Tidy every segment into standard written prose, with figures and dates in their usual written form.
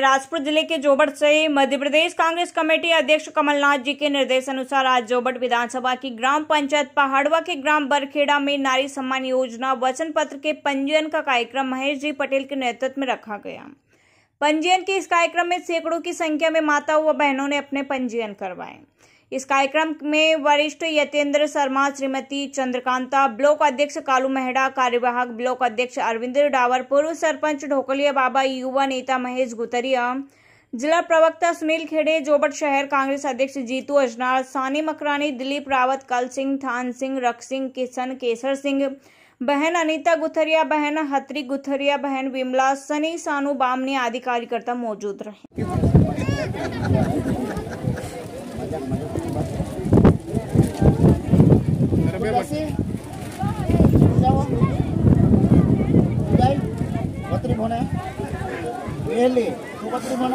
राजपुर जिले के जोबट से मध्य प्रदेश कांग्रेस कमेटी अध्यक्ष कमलनाथ जी के निर्देशानुसार आज जोबट विधानसभा की ग्राम पंचायत पहाड़वा के ग्राम बरखेड़ा में नारी सम्मान योजना वचन पत्र के पंजीयन का कार्यक्रम महेश जी पटेल के नेतृत्व में रखा गया। पंजीयन के इस कार्यक्रम में सैकड़ों की संख्या में माताओं व बहनों ने अपने पंजीयन करवाए। इस कार्यक्रम में वरिष्ठ यतेंद्र शर्मा, श्रीमती चंद्रकांता, ब्लॉक अध्यक्ष कालू मेहड़ा, कार्यवाहक ब्लॉक अध्यक्ष अरविंद डावर, पूर्व सरपंच ढोकलिया बाबा, युवा नेता महेश गुतरिया, जिला प्रवक्ता सुनील खेड़े, जोबट शहर कांग्रेस अध्यक्ष जीतू अजनार, सानी मकरानी, दिलीप रावत, कल सिंह, थान सिंह, रख सिंह, किशन, केसर सिंह, बहन अनीता गुथरिया, बहन हतरी गुथरिया, बहन विमला, सनी, सानू, बामनी आदि कार्यकर्ता मौजूद रहे। पत्री भोने पहले तू पत्री भोने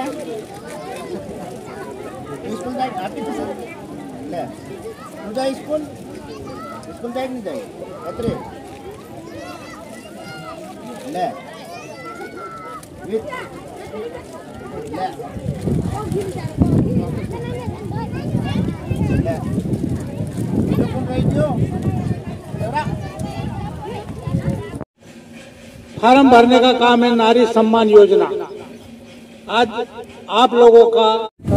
स्कूल जाए आपकी पसंद ले तू जाए स्कूल जाए नहीं जाए पत्री ले ले ले फार्म भरने का काम है नारी सम्मान योजना। आज आप लोगों का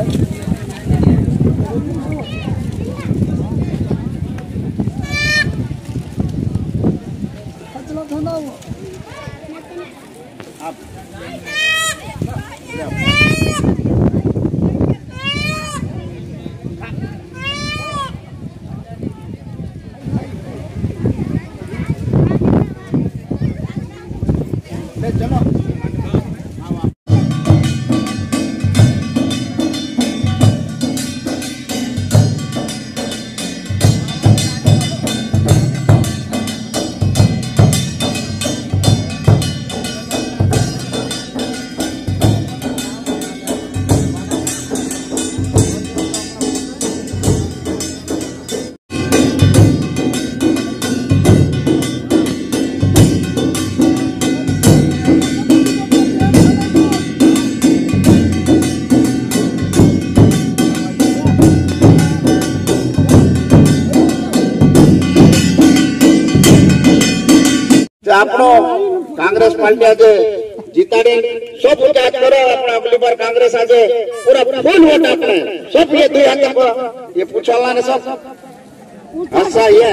आपनो कांग्रेस पार्टी आज जीताड़ी सब जांच करो अपना अगली बार कांग्रेस आज पूरा फुल वोट अपने सब ये 2 हाथ को ये पूछाला ने सब ऐसा है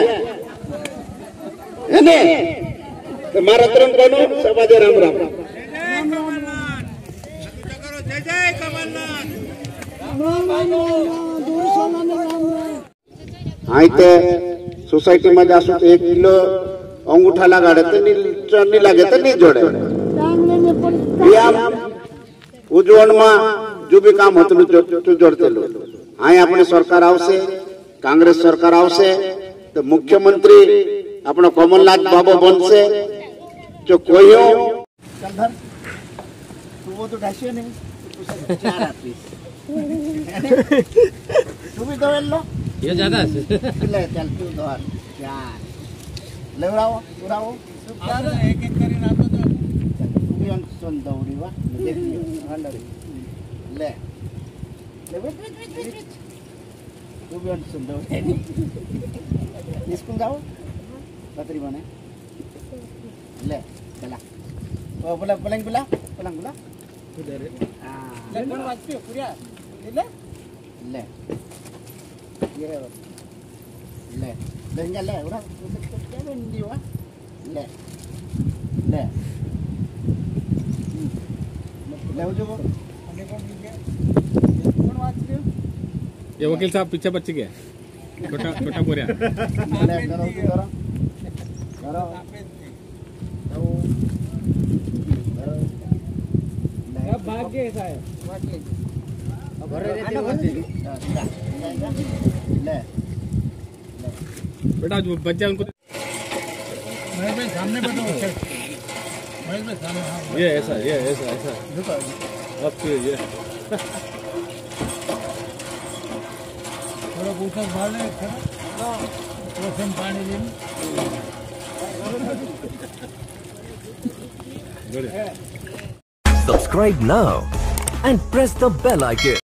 ने तो मारा तरम कोनो सब आज राम राम जय जय कमलनाथ आइते सोसाइटी में जासु 1 किलो अंगूठा लगाड़े तो नहीं लगे तो नहीं जोड़े उज्जवल में जो भी काम होते तो जोड़ते लो। हाँ अपने सरकार आवसे कांग्रेस सरकार आवसे तो मुख्यमंत्री अपना कमलनाथ बाबू बनसे जो कोई हो तो वो तो ढासियो नहीं 4 आती तू भी दो लो ये ज्यादा ले चल तू दो 4 लेवराओ उराओ एक करी ना तो तू भी सुन दौड़ीवा देखियो हंडरी ले तू भी सुन दौड़ी स्कूल जाओ पत्री बने ले चला ओ बोला पलंग बुला उधर हां ले वाचपियो पूरा ले ये ले लेंगे ले उड़ा क्या बंदी हुआ ले ले ले जो कौन बात कर ये वकील साहब पीछे बच्चे के छोटा बोरिया ले करो अब भाग्य ऐसा है ले बेटा जो बच्चा उनको महेश भाई सामने बैठो महेश भाई सामने ये ऐसा अब तो ये थोड़ा पूछा बाल है थोड़ा सेम पानी लेनी Subscribe now and press the bell icon.